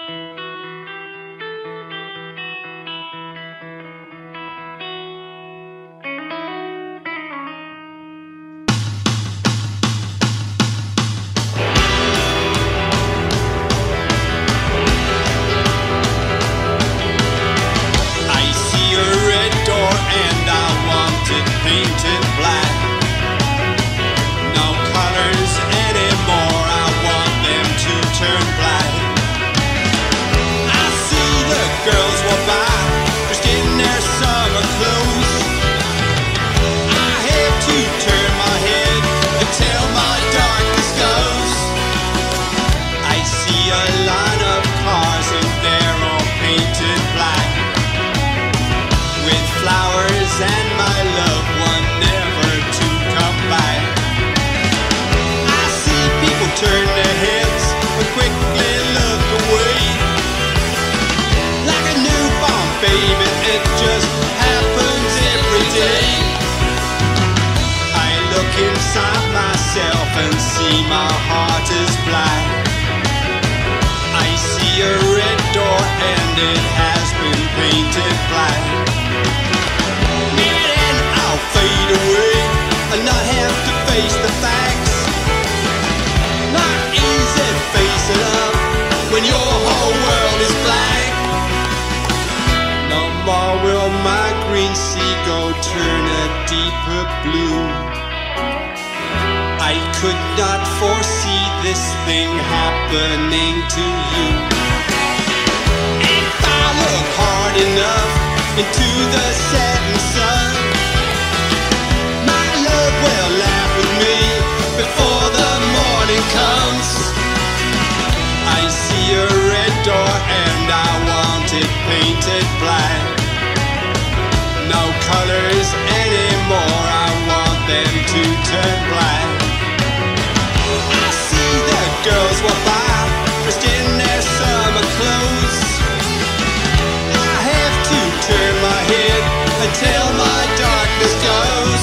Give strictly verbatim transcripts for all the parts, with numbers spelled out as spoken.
Painted black, no colors anymore, I want them to turn black. I see the girls walk by, dressed in their summer clothes. I have to turn my head until my darkness goes. I see a line of cars and they're all painted black, with flowers and my loved one never to come back. I see people turn their heads and quickly look away, like a newborn baby, it just happens every day. I look inside myself and see my heart is black. I see a red door and it has been painted black. Fade away and not have to face the facts. Not easy facing up when your whole world is black. No more will my green seagull turn a deeper blue. I could not foresee this thing happening to you. If I look hard enough into the setting sun, will laugh with me before the morning comes. I see a red door and I want it painted black. No colors anymore, I want them to turn black. I see the girls walk by, dressed in their summer clothes. I have to turn my head until my darkness goes.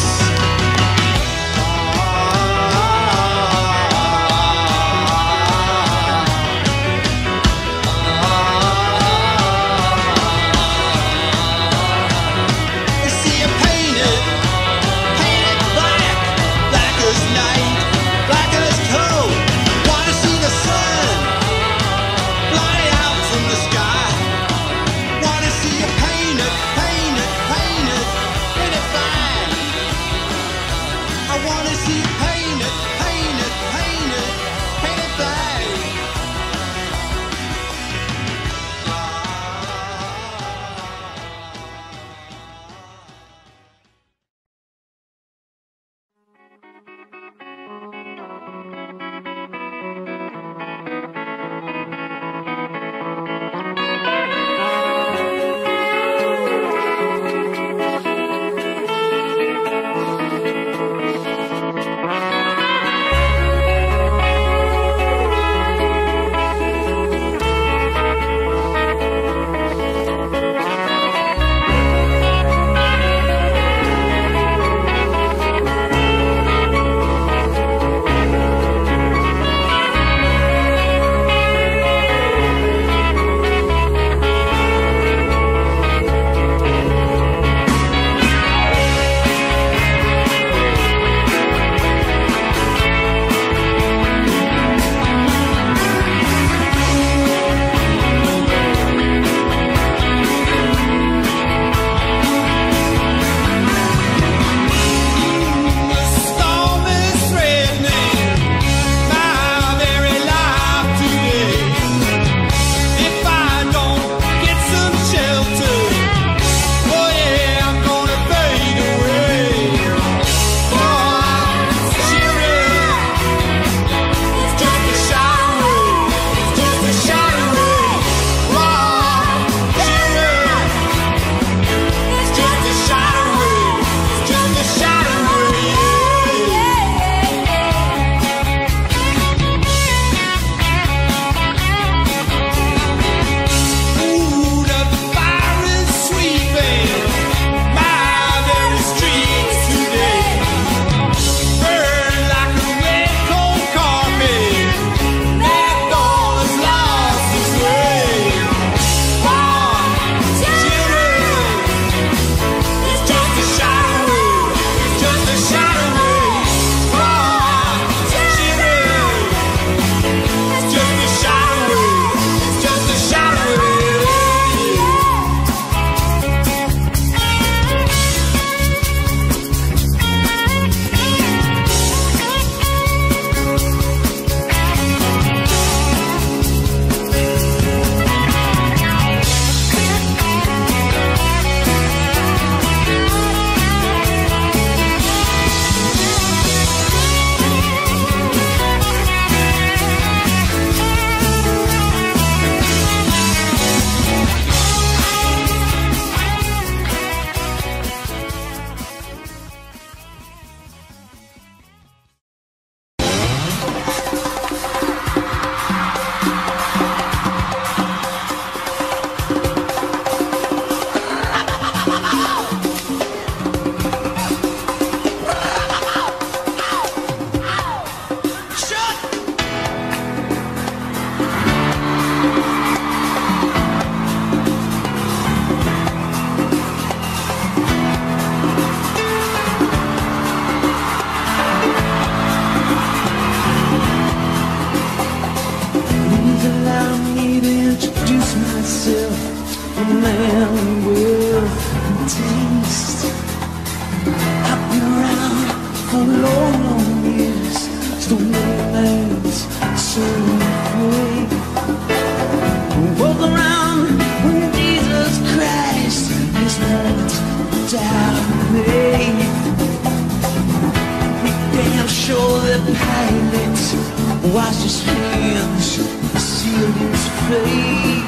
fade.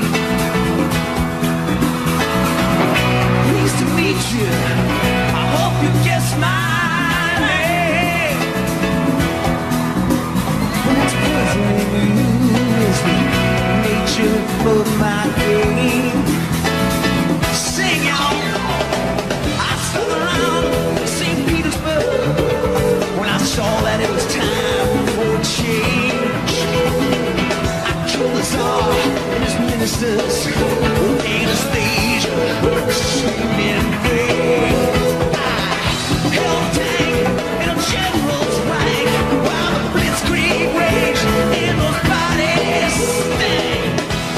Pleased to meet you. I hope you guess my name. What's puzzling you is the nature of my game. Sing out. I stood around Saint Petersburg when I saw that it was time for a change. I killed the Tsar and his ministers with anesthesia, screaming pain. I held a tank in a general's rank while the blitzkrieg raged in those bodies stank.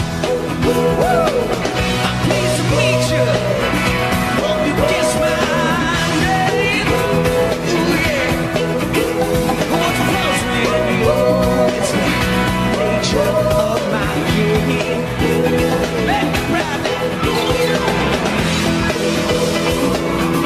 I'm pleased to meet you. Hope you guess my name. Ooh, yeah. What's puzzling you? It's the nature of my game. Let me ride that.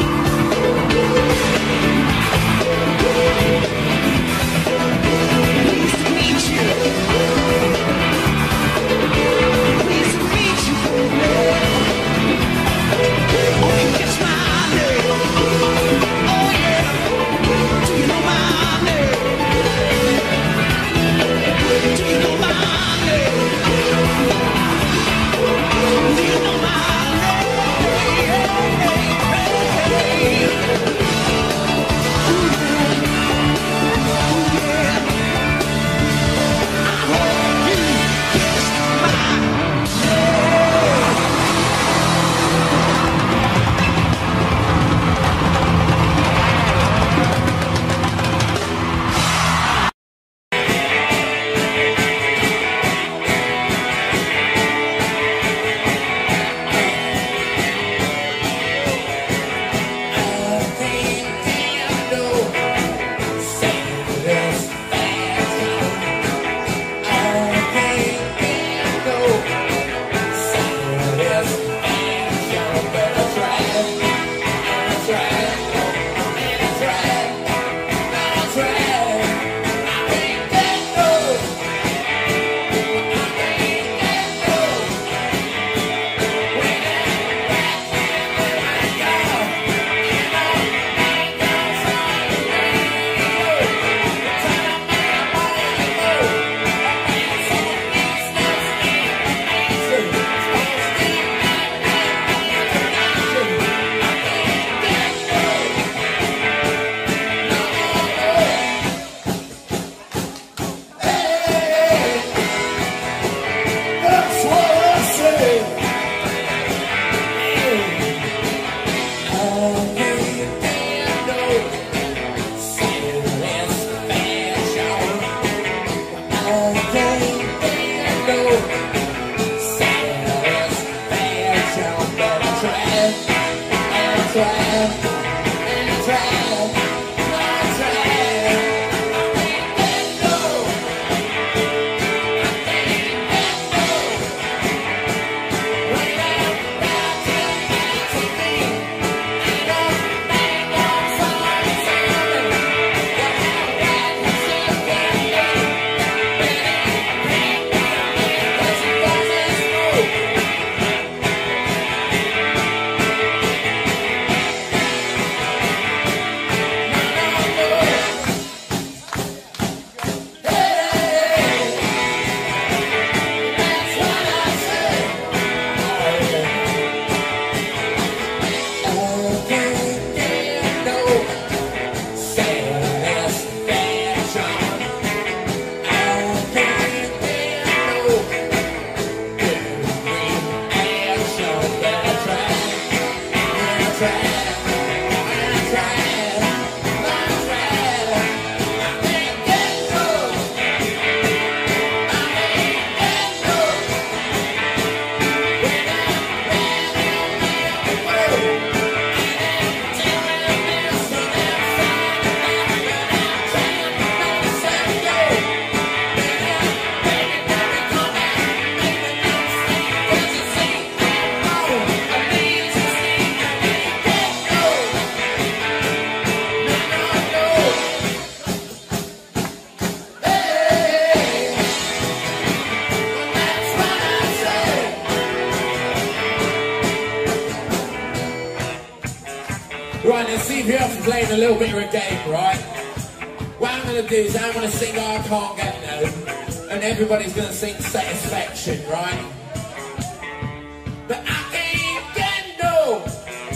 let's see if you're up for playing a little bit of a game, right? What I'm going to do is I'm going to sing I Can't Get No, and everybody's going to sing Satisfaction, right? But I can't get no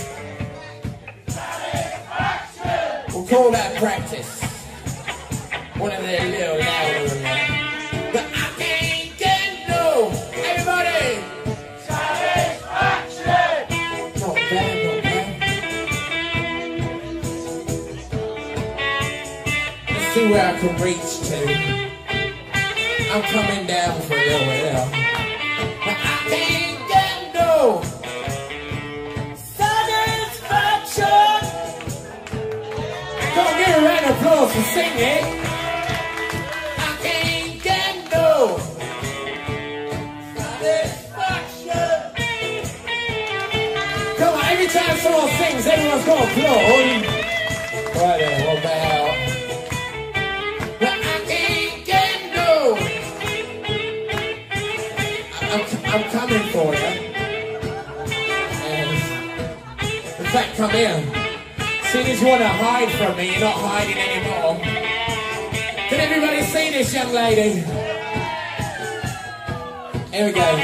satisfaction. We'll call that practice. One of their little louder than that. But I can't get no, everybody. Satisfaction. Not bad, not bad. Let's see where I can reach to. I'm coming down for a little bit now. But I can't get no satisfaction. Don't give a round of applause for singing. I can't get no satisfaction. Come on, every time someone sings, everyone's got to applaud. Right then, what about? But I can't get no. I'm, I'm coming for you. And in fact, come in. Seeing as you want to hide from me, you're not hiding anymore. Can everybody see this young lady? Here we go.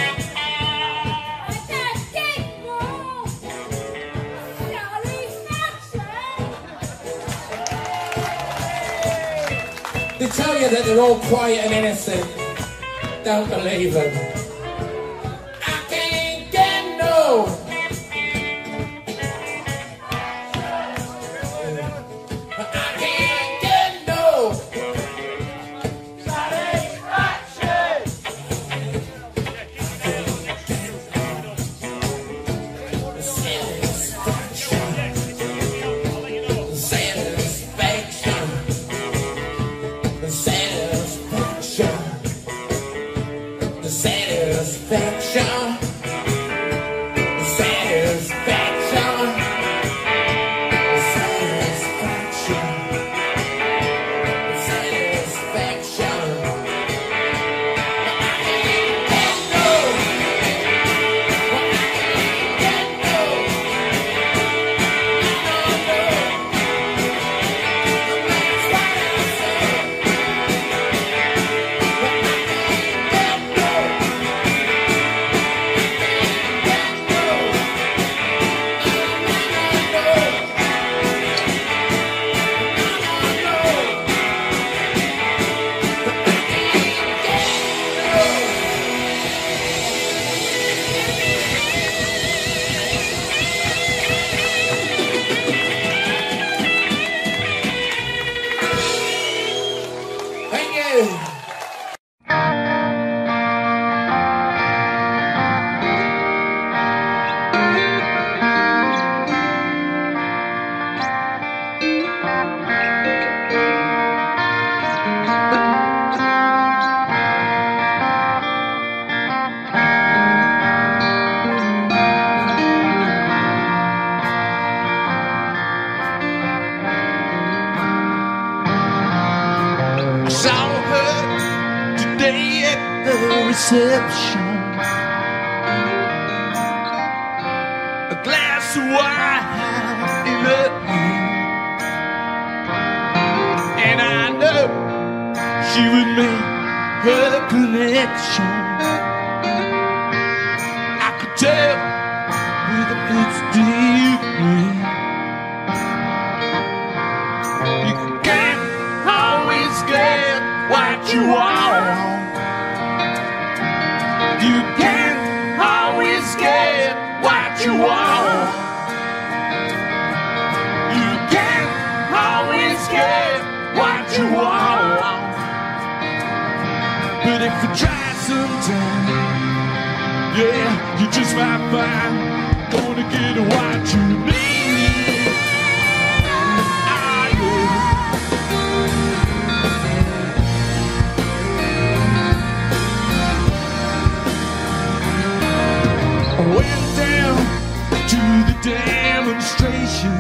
They tell you that they're all quiet and innocent. Don't believe them. I can't get no. I can't get no satisfaction. Satisfaction. The satisfaction. The satisfaction. The satisfaction. The satisfaction. The satisfaction. I can't get no. I can't get no. Thank you. Saw her today at the reception. A glass of wine in her hand, and I know she would make her connection. I could tell with a good degree. You can't always get what you want. You can't always get what you want. You can't always get what you want. But if you try sometime, yeah, you just might find gonna get what you need. Ah, yeah. I went down to the demonstration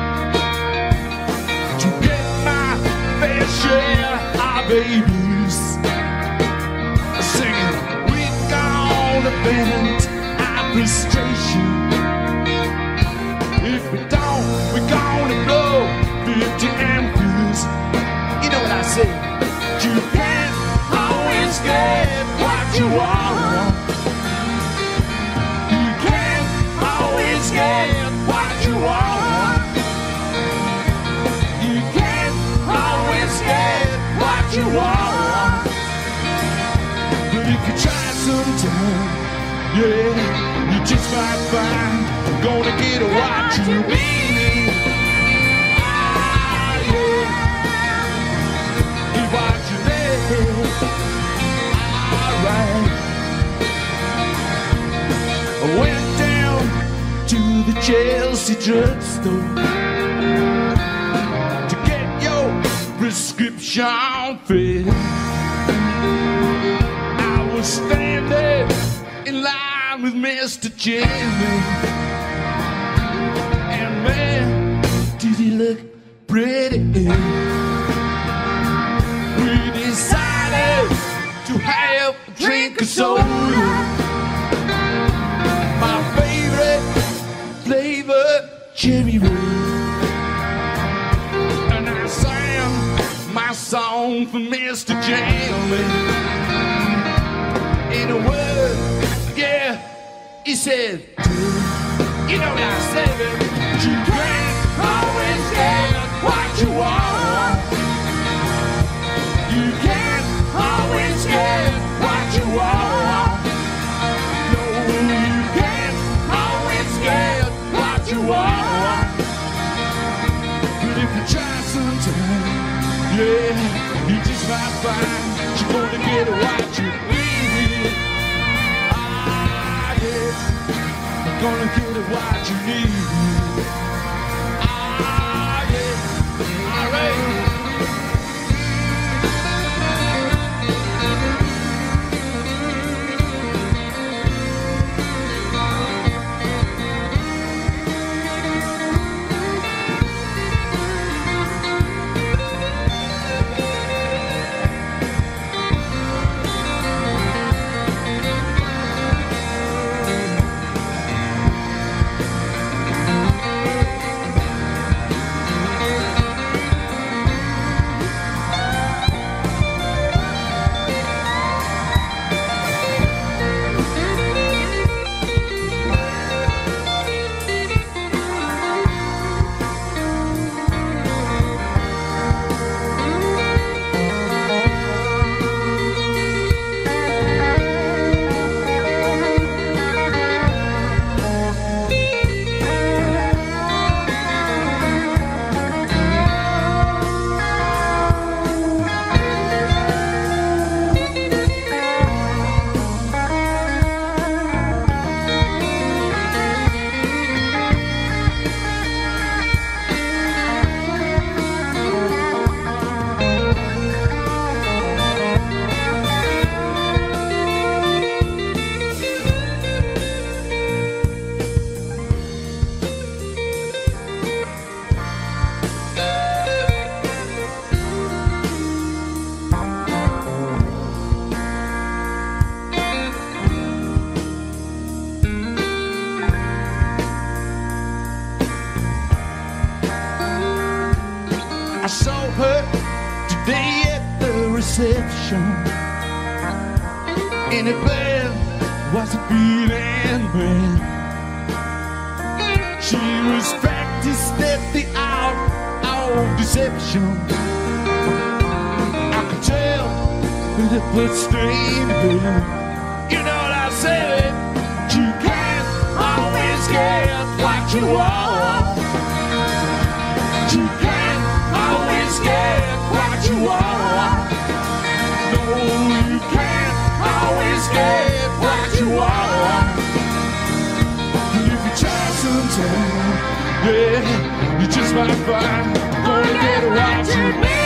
to get my fair share of babies, singing, we gonna vent our frustration. If we don't, we gonna blow pretty ambitious. You know what I say? You can't always get what you want. You can't always get what you want. You can't always get what you want. But if you try sometime, yeah, you just might find you're gonna get what you need. Ah, yeah. Get what you need. Alright. I went down to the Chelsea drugstore to get your prescription filled. I was standing in line with Mister Jimmy, and man, did he look pretty. We decided to have a drink of soda, my favorite flavor, cherry red, and I sang my song for Mister Jimmy. In a word, yeah, he said, you know what I said, you can't always get what you want. You can't always get what you want. No, you can't always get what you want. But if you try sometime, yeah, you just might find you're gonna get what you need. Gonna get what you need. Ah, yeah. All right. I saw her today at the reception. In a bed was a beating man. She was practiced at the art of deception. I could tell with a bloodstained hair. You know what I said? You can't always get what you want. You can't always get what you want. No, you can't always get what you want. And if you try sometime, yeah, you just might find gonna get what you need.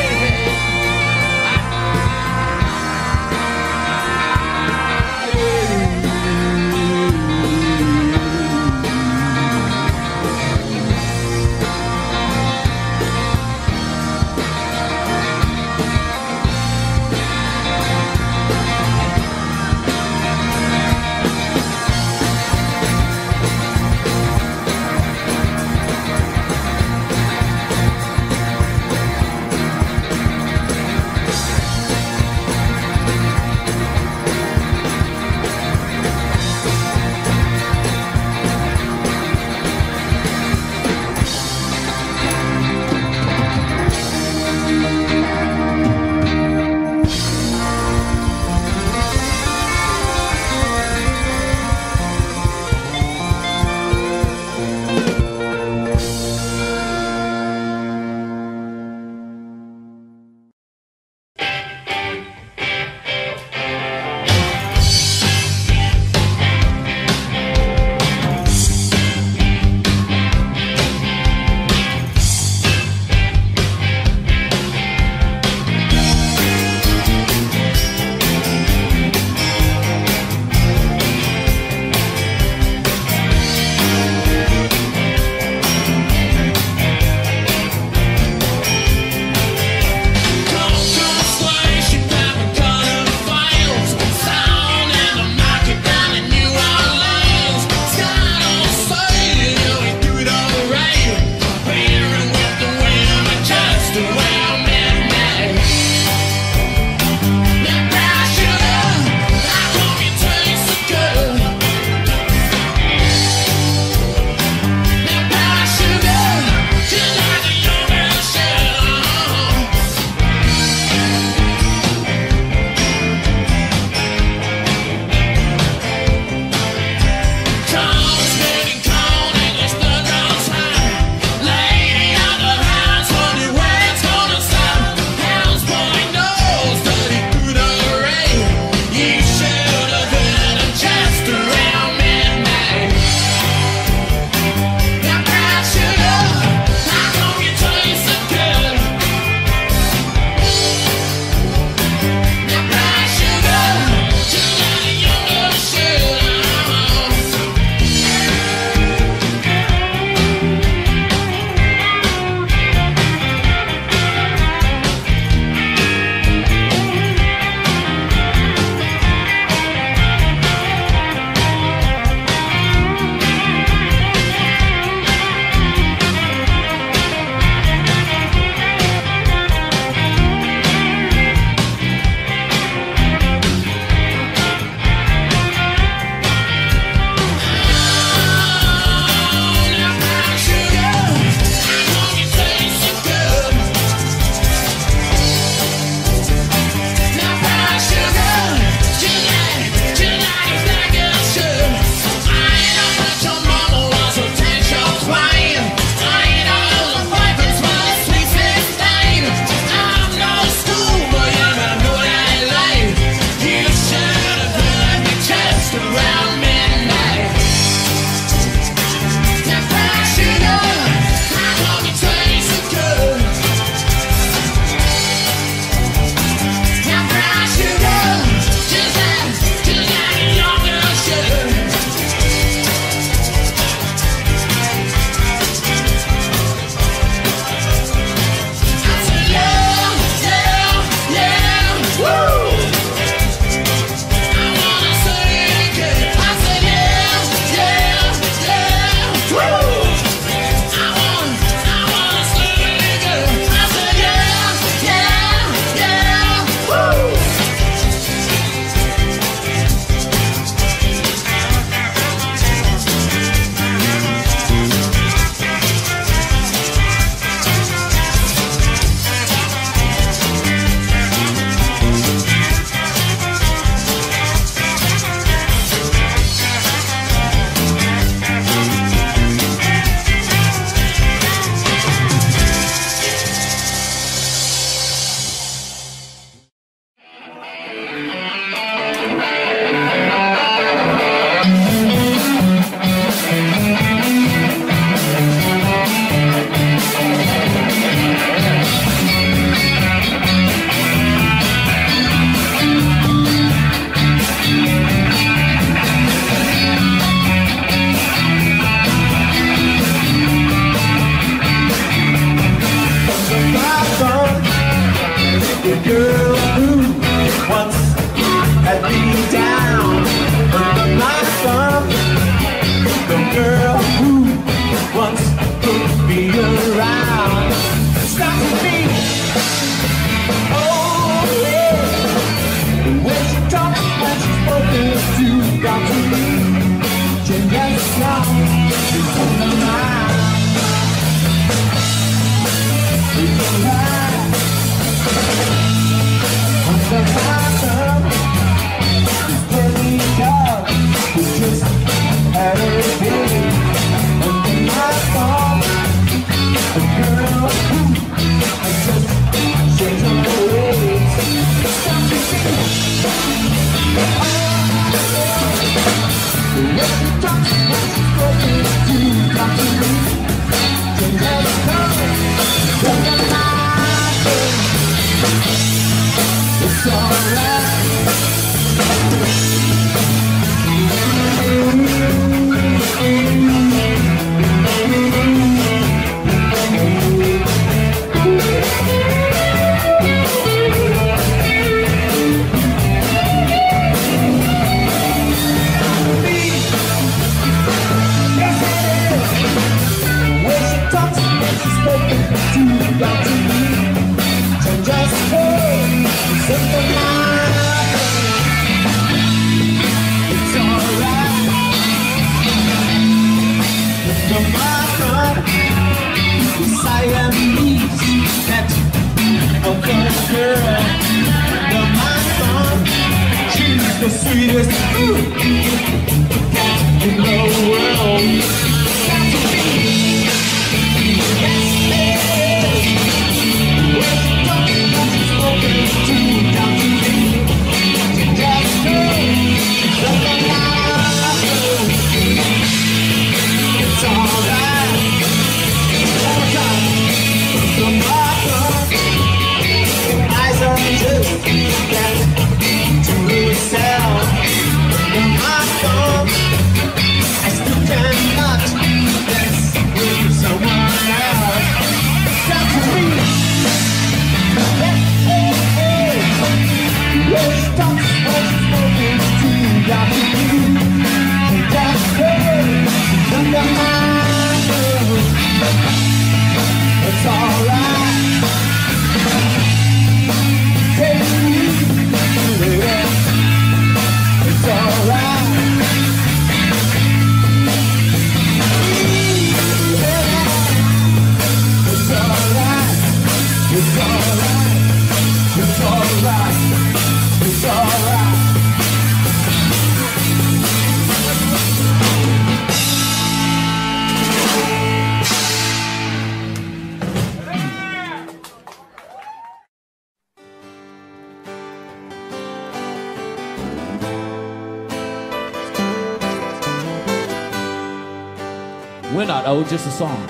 We're not old, just a song.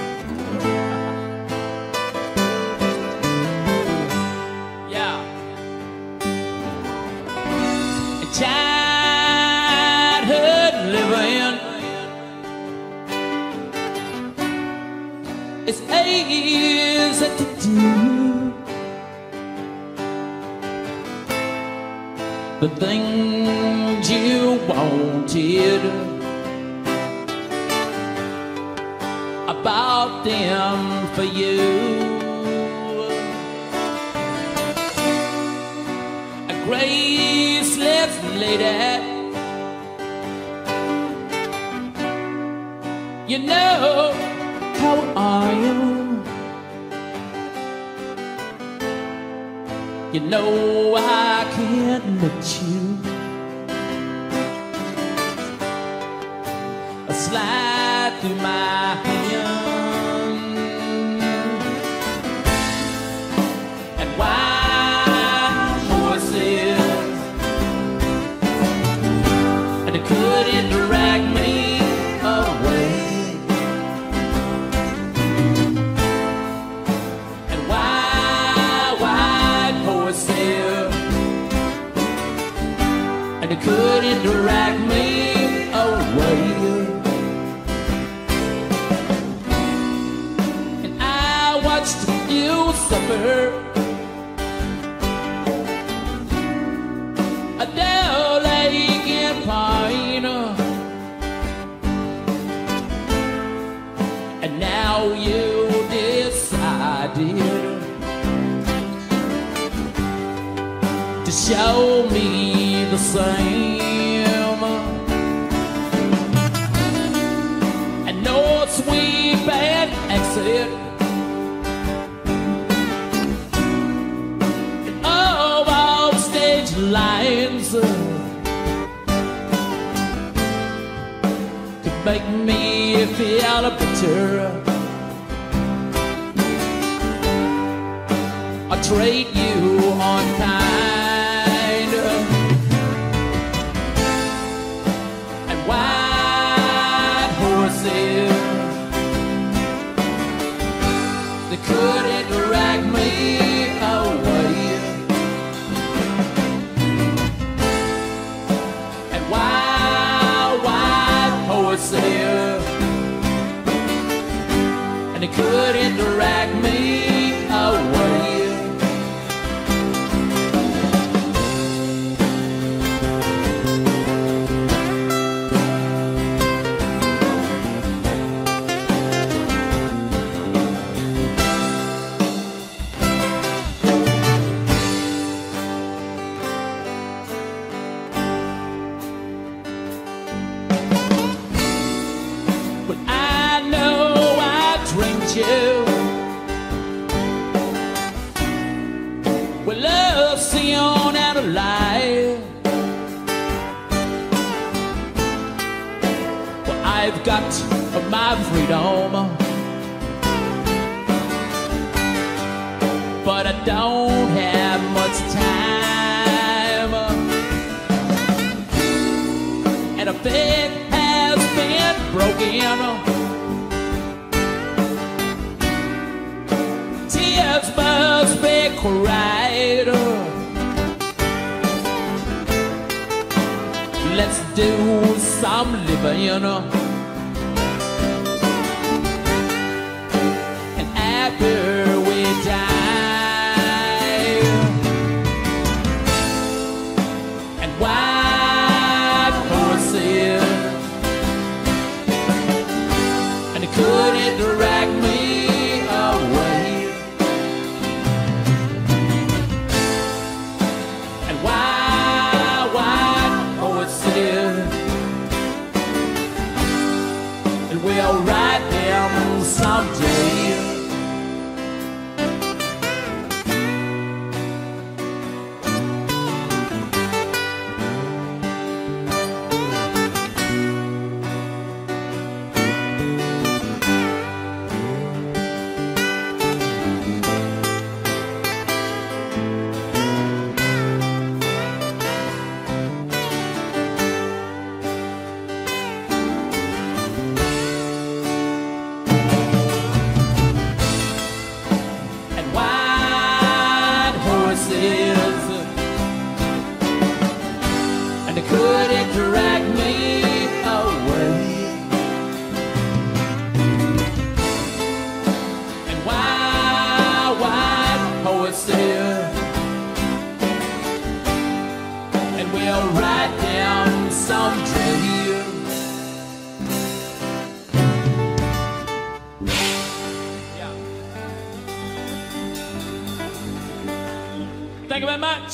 Yeah. Childhood living is easy to do. The things you wanted about them for you. A graceless lady, you know, how are you? You know I can't let you slide through my hand, and wild horses, and it couldn't drag me away, and wild, wild horses, and it couldn't drag me away. You suffer a dull ache and pain, and now you decided to show me the same. make me feel bitter. I treat you unkind, and white horses, they couldn't drag me away. And wild, white horses, and they couldn't drag me away. You with love, sin, and a lie. Well, I've got my freedom, but I don't have much time, and a bed has been broken. Must be cried. Let's do some living, and after we die, and white horses, and they couldn't drag me away. And we'll ride them someday. And they couldn't drag me away. And wild, white horses, and we'll ride down some trail. Yeah. Thank you very much.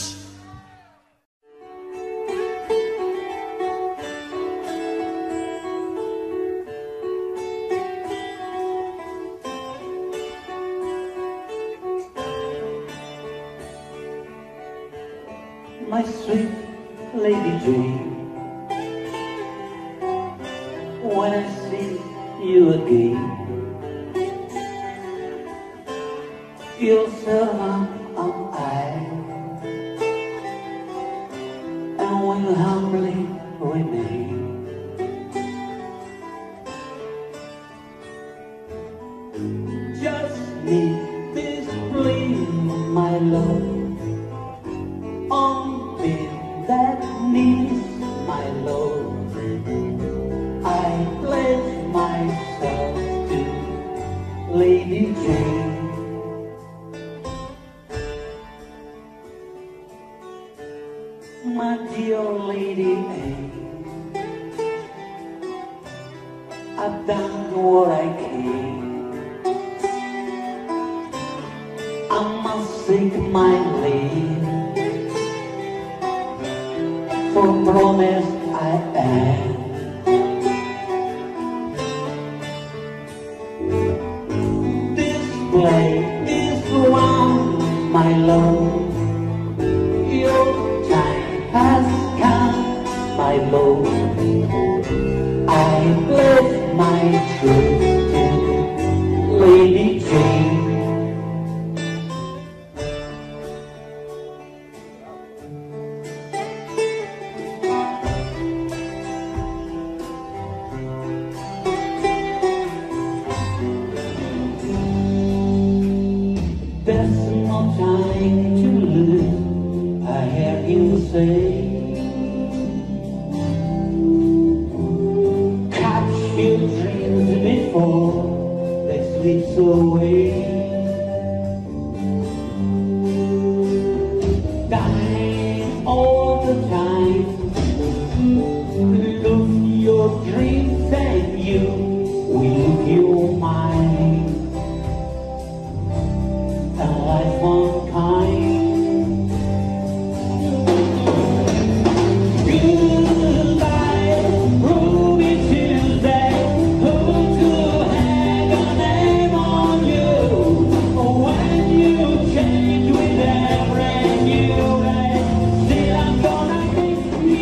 My sweet Lady Jane, when I see you again, you'll surround on eye, and will humbly remain. Just need this plea, my love, that needs my love. I pledge myself to Lady Jane. My dear Lady Anne, I've done what I can. I must seek my leave, for promise I am. This blade is round, my love. Your time has come, my love. I pledge can trust Lady Jane. There's no time to lose, I hear you say. Catch your dreams before they slip away. Dying all the time, lose your dreams and you will lose your mind. And life one kind. Goodbye, Ruby Tuesday. Who could hang a name on you when you change with every new day? Still I'm gonna miss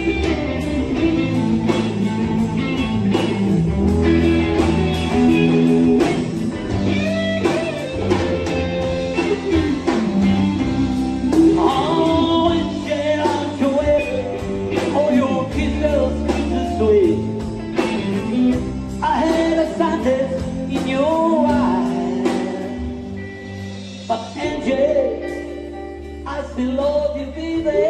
oh, and share out your way. Oh, your kisses are sweet. I had a sadness in your eyes, but Angie, I still love you, baby.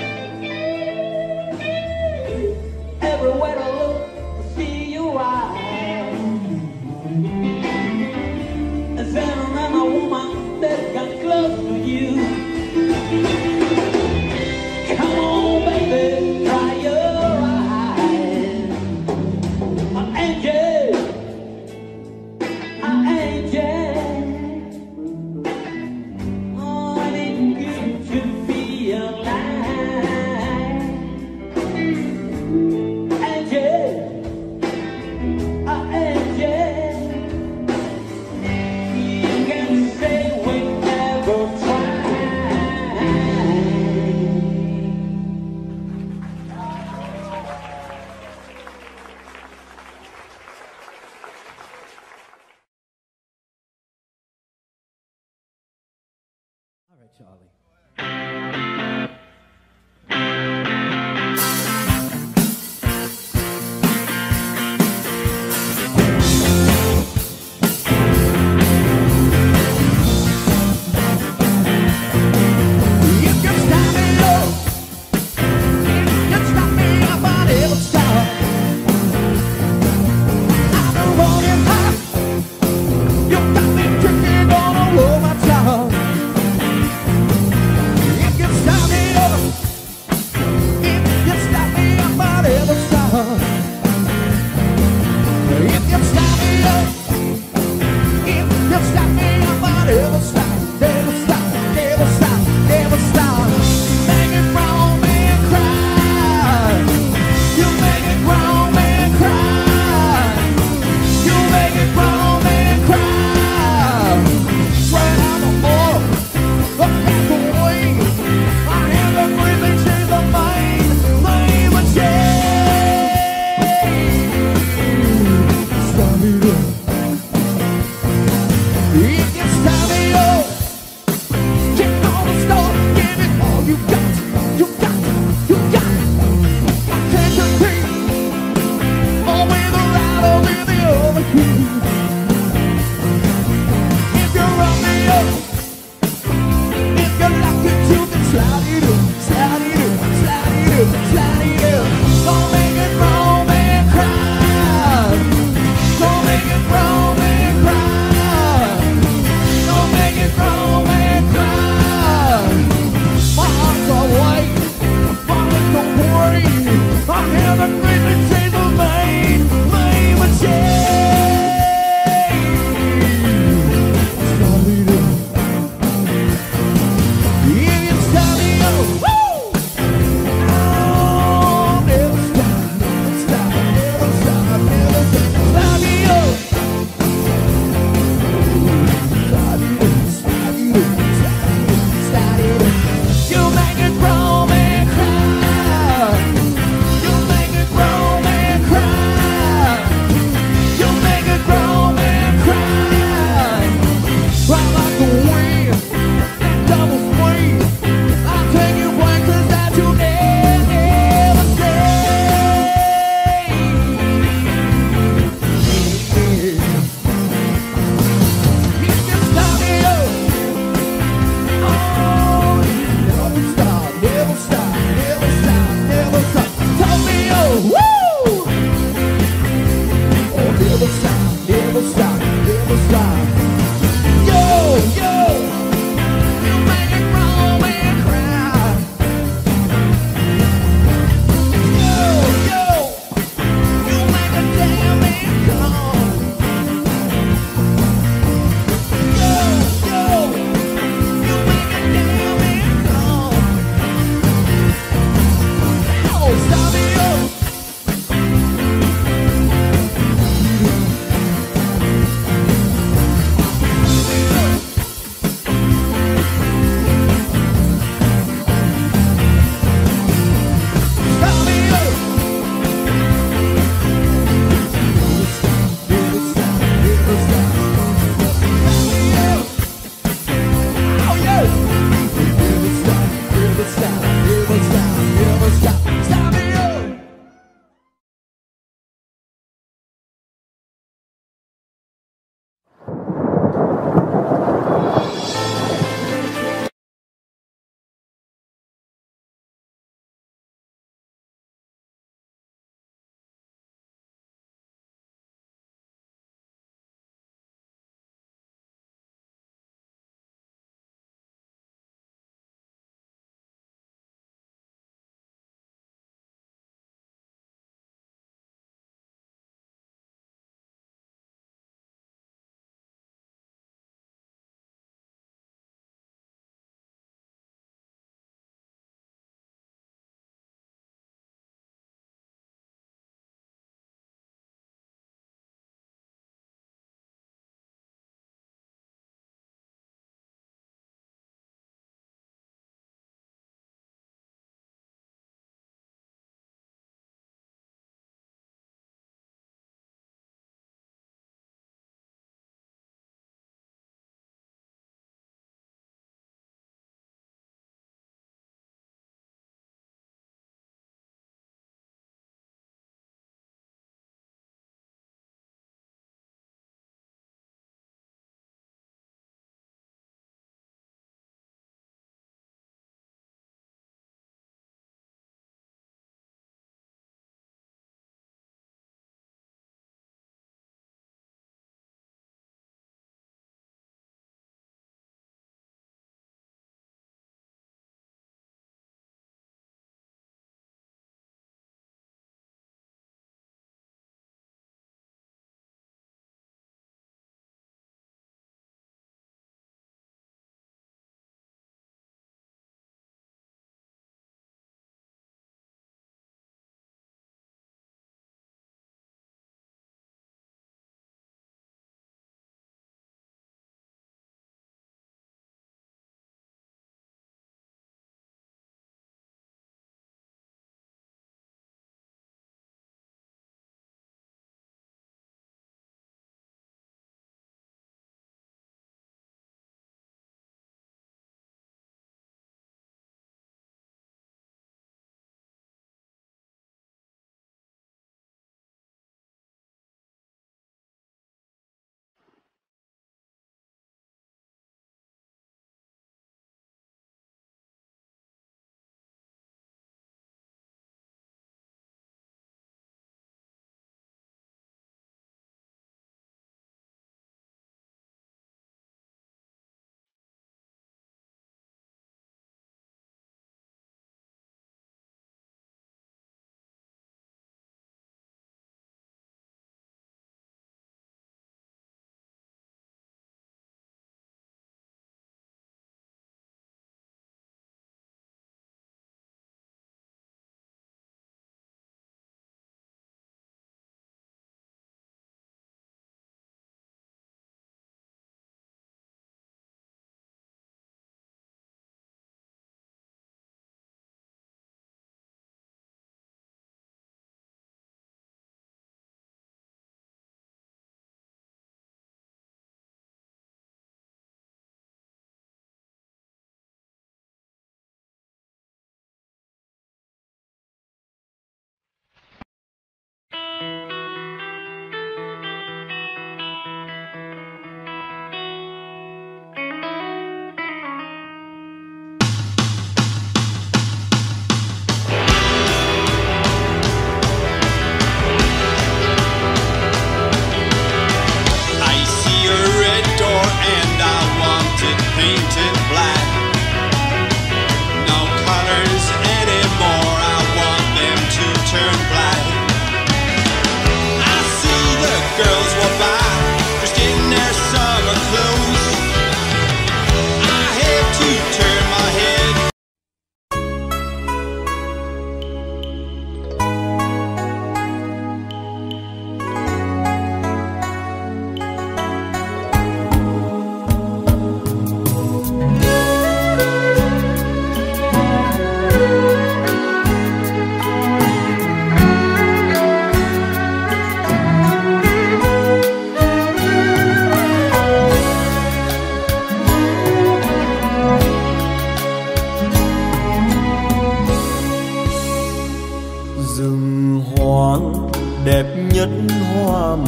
Everywhere I look, I see your eyes. Is there another woman that got close to you? Come on, baby, dry your eyes. I'm Angel, I'm Angel. Oh, it's good to be alive. Angel, I'm Angel. You can say we never tried. All right, Charlie. You can stop me up. You can stop me up, I never stop. I'm the running hot. You got me drinking all over my tongue.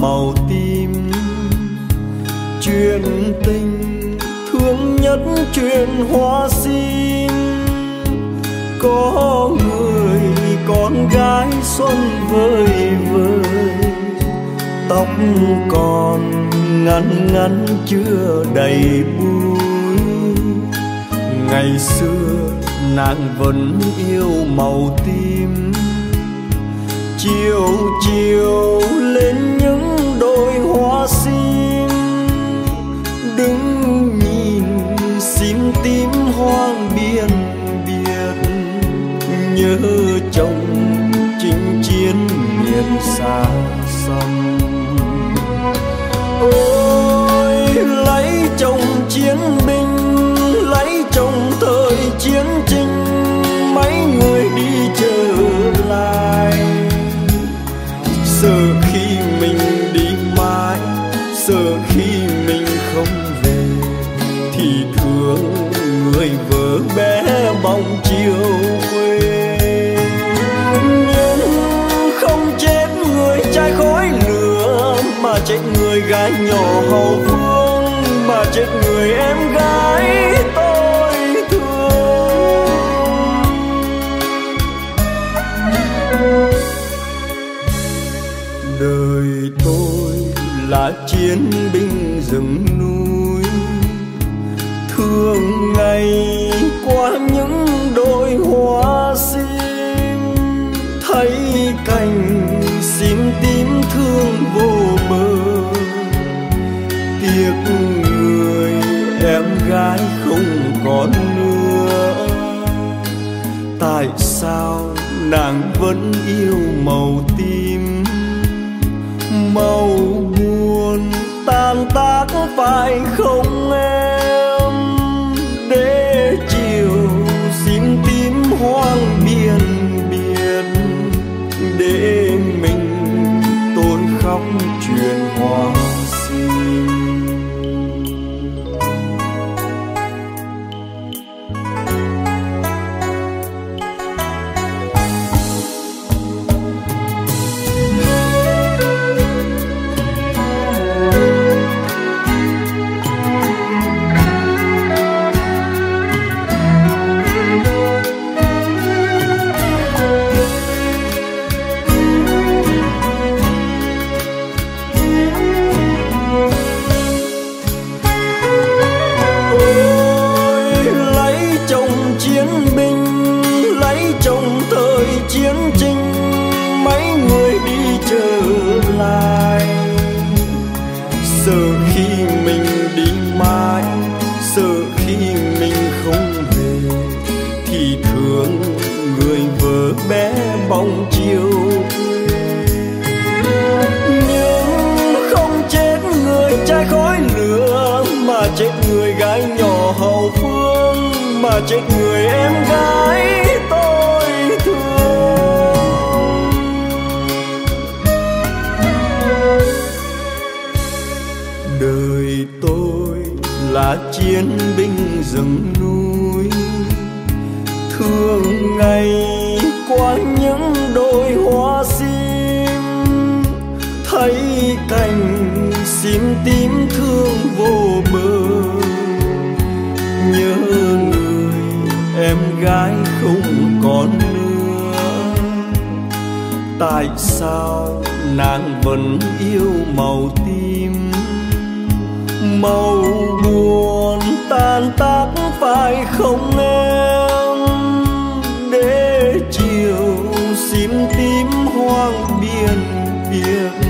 màu tím. Chuyện tình thương nhất chuyện hoa sim, có người con gái xuân vơi vơi, tóc còn ngắn ngắn chưa đầy búi. Ngày xưa nàng vẫn yêu màu tím, chiều chiều lên những đôi hoa sim, đứng nhìn sim tím hoang biên biệt, nhớ chồng chinh chiến miền xa xăm. Ôi lấy chồng chiến binh, lấy chồng thời chiến tranh, mấy người đi trở lại. Sợ khi mình đi mãi, sợ khi mình không về, thì thương người vợ bé bóng chiều quê. Nhưng không chết người trai khói lửa, mà chết người gái nhỏ hậu phương, mà chết người em gái tôi thương. Đời tôi là chiến binh rừng núi, thường ngày qua những đôi hoa sim, thấy cành sim tím thương vô bờ. Tiếc người em gái không còn nữa, tại sao nàng vẫn yêu màu tím? Màu buồn tan tác phải không em, để chiều sim tím hoang biên biệt, để mình tôi khóc chuyện hoa sim. Chiến tranh mấy người đi trở lại. Sợ khi mình đi mãi, sợ khi mình không về, thì thương người vợ bé bóng chiều quê. Nhưng không chết người trai khói lửa, mà chết người gái nhỏ hậu phương, mà chết người em gái tôi thương. Đời tôi là chiến binh rừng núi, thường ngày qua những đôi hoa sim, thấy cành sim tím thương vô bờ. Nhớ người em gái không còn nữa, tại sao nàng vẫn yêu màu tím? Màu buồn tan tác phải không em, để chiều sim tím hoang biên biệt,